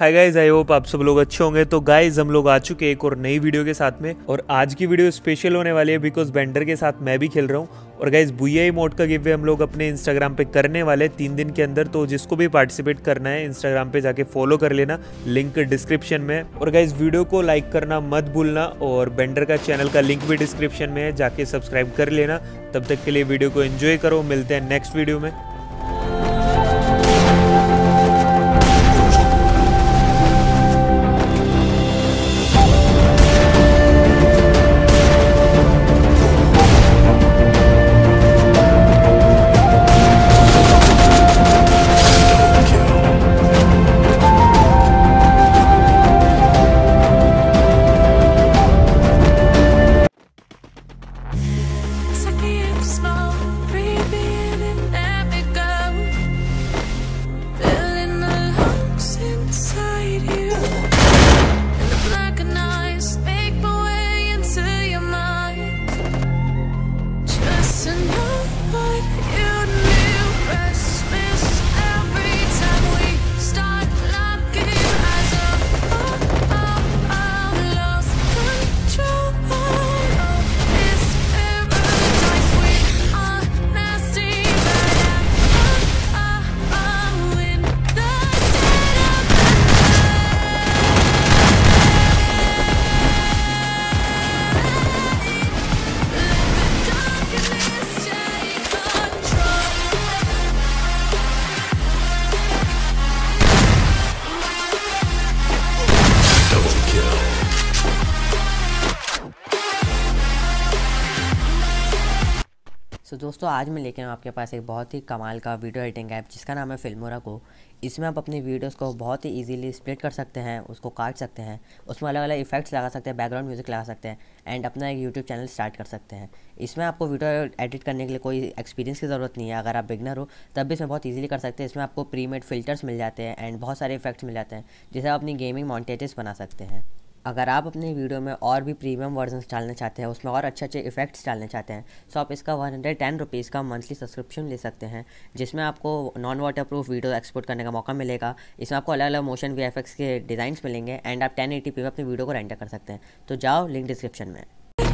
Hi guys, I hope आप सब लोग अच्छे होंगे। तो गाइज हम लोग आ चुके एक और नई वीडियो के साथ में, और आज की वीडियो स्पेशल होने वाली है बिकॉज बेंडर के साथ मैं भी खेल रहा हूँ। और गाइज बुया इमोट का गिव वे हम लोग अपने इंस्टाग्राम पे करने वाले 3 दिन के अंदर। तो जिसको भी पार्टिसिपेट करना है इंस्टाग्राम पे जाके फॉलो कर लेना, लिंक डिस्क्रिप्शन में है। और गाइज वीडियो को लाइक करना मत भूलना, और बेंडर का चैनल का लिंक भी डिस्क्रिप्शन में है, जाके सब्सक्राइब कर लेना। तब तक के लिए वीडियो को एंजॉय करो, मिलते हैं नेक्स्ट वीडियो में। तो दोस्तों आज मैं लेके आऊँ आपके पास एक बहुत ही कमाल का वीडियो एडिटिंग ऐप जिसका नाम है फिल्मोरा को। इसमें आप अपनी वीडियोस को बहुत ही इजीली स्प्लिट कर सकते हैं, उसको काट सकते हैं, उसमें अलग अलग इफेक्ट्स लगा सकते हैं, बैकग्राउंड म्यूजिक लगा सकते हैं एंड अपना एक यूट्यूब चैनल स्टार्ट कर सकते हैं। इसमें आपको वीडियो एडिट करने के लिए कोई एक्सपीरियंस की ज़रूरत नहीं है। अगर आप बिगनर हो तब भी इसमें बहुत ईजिली कर सकते हैं। इसमें आपको प्री मेड फिल्टर्स मिल जाते हैं एंड बहुत सारे इफेक्ट्स मिल जाते हैं जिसे आप अपनी गेमिंग मॉन्टेजेस बना सकते हैं। अगर आप अपनी वीडियो में और भी प्रीमियम वर्जन्स डालना चाहते हैं, उसमें और अच्छे अच्छे इफेक्ट्स डालना चाहते हैं, तो आप इसका 110 रुपीज़ का मंथली सब्सक्रिप्शन ले सकते हैं, जिसमें आपको non waterproof video export करने का मौका मिलेगा। इसमें आपको अलग अलग मोशन वीएफएक्स के डिज़ाइंस मिलेंगे एंड आप 1080p में अपनी वीडियो को रेंडर कर सकते हैं। तो जाओ, लिंक डिस्क्रिप्शन में।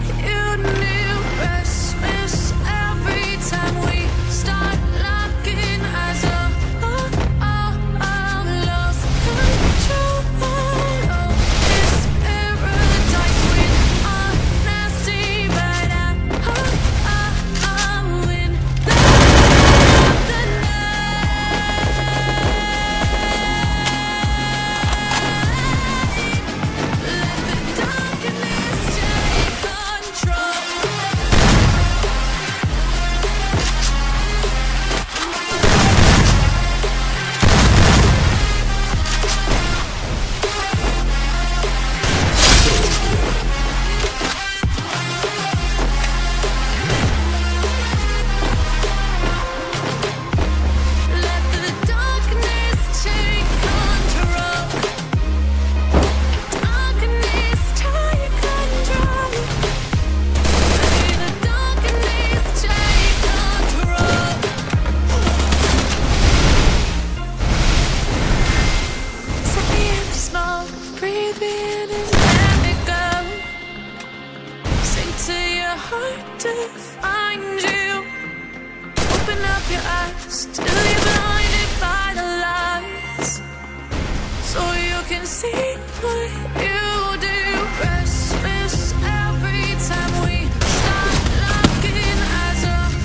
To find you, open up your eyes till you're blinded by the lies, so you can see what you do. Restless every time we start looking as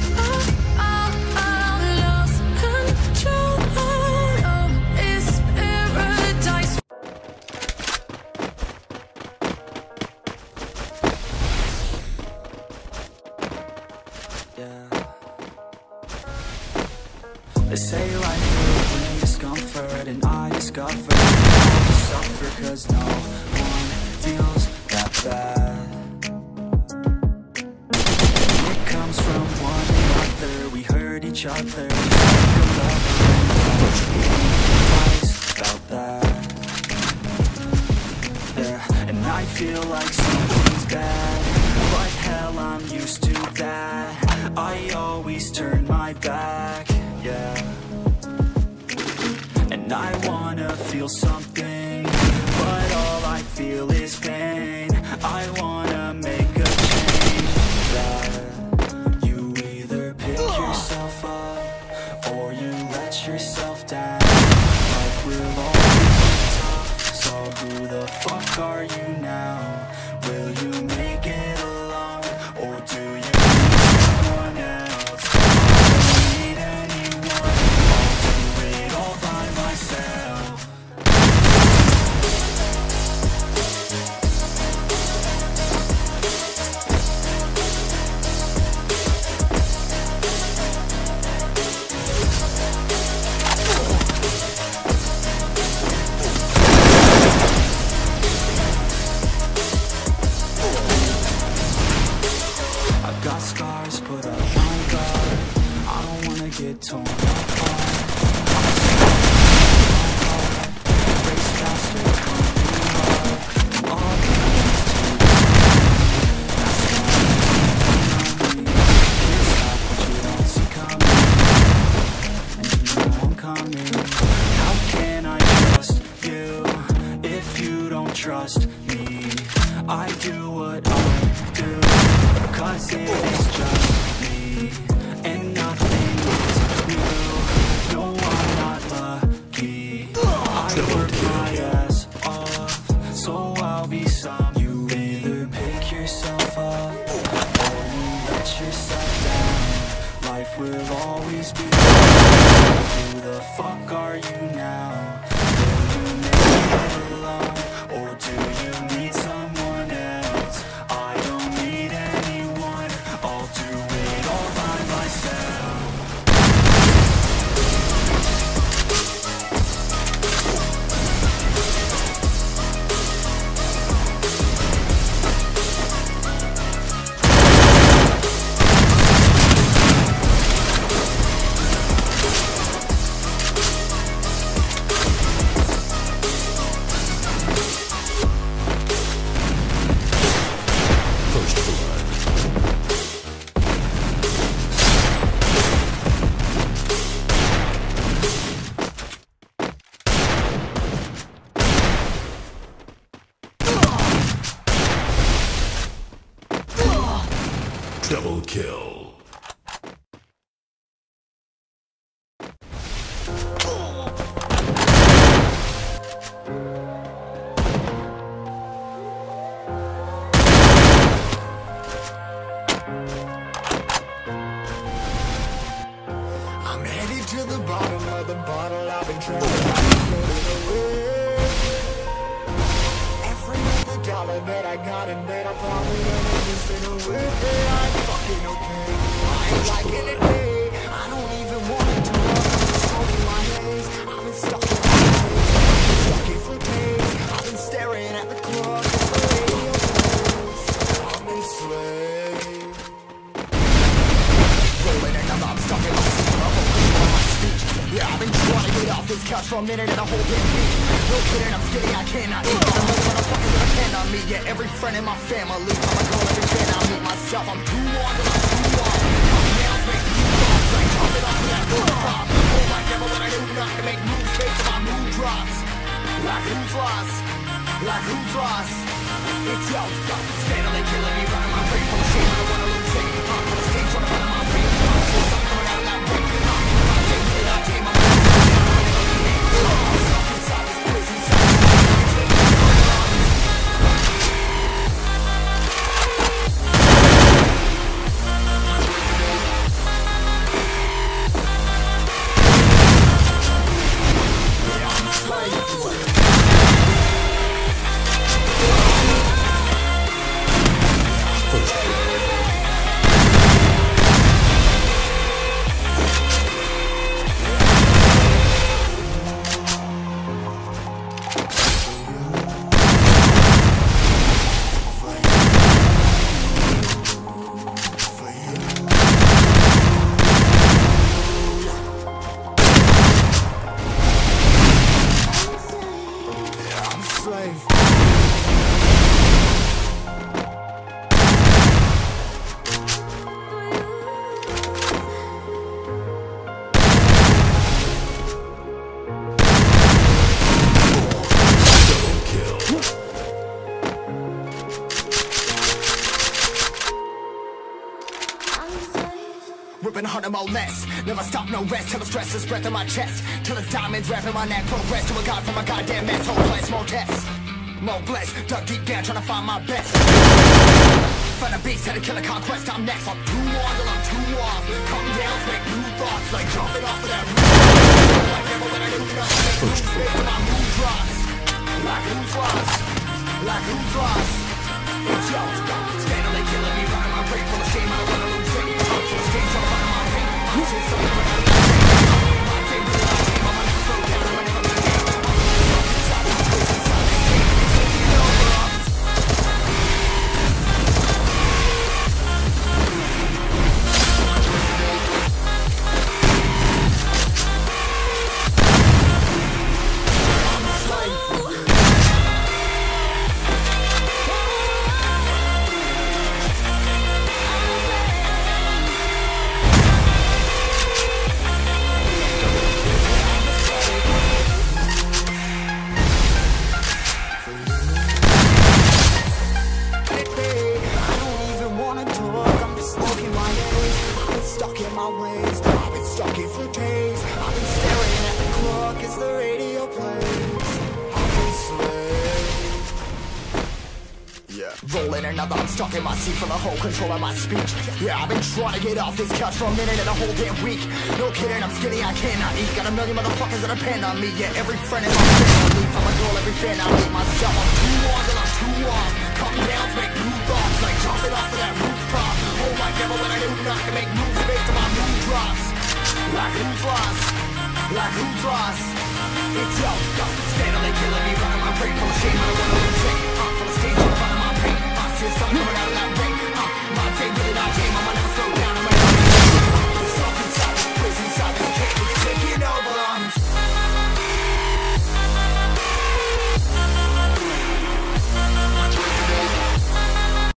lost control. It's paradise. They say life will bring discomfort, and I discovered I suffer cause no one feels that bad. And it comes from one another, we hurt each other, we think of love and twice about that. Yeah, and I feel like something's bad, but hell, I'm used to that. I always turn my back, yeah. And I wanna feel something fuck are you now? Will you make it alone, or do you need someone else? I don't need anyone, I'll do it all by myself. Got scars, put up my guard. I don't wanna get torn apart. Race faster, it's gonna be hard. And all the ways to that's gonna me. Can't stop what you don't see coming, and you know I'm coming. How can I trust you if you don't trust me? I do what I do, 'cause it is just me, and nothing is new. No, I'm not lucky. I work my ass off, so I'll be some. You either pick yourself up, or you let yourself down. Life will always be who the fuck are you now? Will you make it alone, or do you need someone else? I don't need anyone, I'll do it all by myself. Double kill. I'm headed to the bottom of the bottle. I've been traveling, floating away. Every other dollar that I got and that I probably never used in a way. I'm fucking okay. I ain't liking it, hey. I don't even want to do it. I'm just smoking my haze. I've been stuck in my days. I've been stuck in for days. I've been staring at the clock as the radio plays. I'm enslaved. Rolling in the mob, stuck in my seat. Yeah, I've been trying to get off this couch for a minute and a whole damn week. No kidding, I'm skinny, I cannot eat. Got a million motherfuckers that depend on me. Yeah, every friend in my family. I'm a girl, every fan I meet myself. I'm too on, but I'm too on. Come down, make new thoughts. Like jumping off of that rooftop. Oh my devil, what I do not to make moves based on my mood drops. Like who's lost? Like who's lost? It's yo, steadily killing me, running my brain full of shame. I don't wanna lose it. I'm on the stage, trying to run my brain. I'm still something coming out of that brain. Ripping harder, more less. Never stop, no rest. Till the stress is breath in my chest. Till it's diamonds wrapping my neck. Progress to a god from a goddamn mess. Whole place, more tests. more blessed. Dug deep down trying to find my best. Find a beast, had to kill a conquest, I'm next. I'm too on till I'm too off. Come down, make new thoughts, like jumping off of that roof. Like never when I do nothing, make moves big when my mood drops. Like who's lost? Like who's lost? It's yo, steadily killing me, running my brain full of shame. I don't wanna lose weight. I'm full of stage, trying to find my pain. I'm just something when I my favorite life game, I'm gonna slow down, I'm gonna come to the game. Inside this place, inside this game, it's taking over. Rolling another, I'm stuck in my seat for the whole control of my speech. Yeah, I've been trying to get off this couch for a minute and a whole damn week. No kidding, I'm skinny, I cannot eat. Got a million motherfuckers that depend on me. Yeah, every friend in my family, from a girl, every fan I meet myself. I'm too on till I'm too off. Come down to make new thoughts, like jumping off of that rooftop. Oh my devil, when I do nothing, make moves based on my mood drops. Like who's lost? Like who's lost? It's yo, steadily killing me, running my brain full of shame. I don't wanna lose it.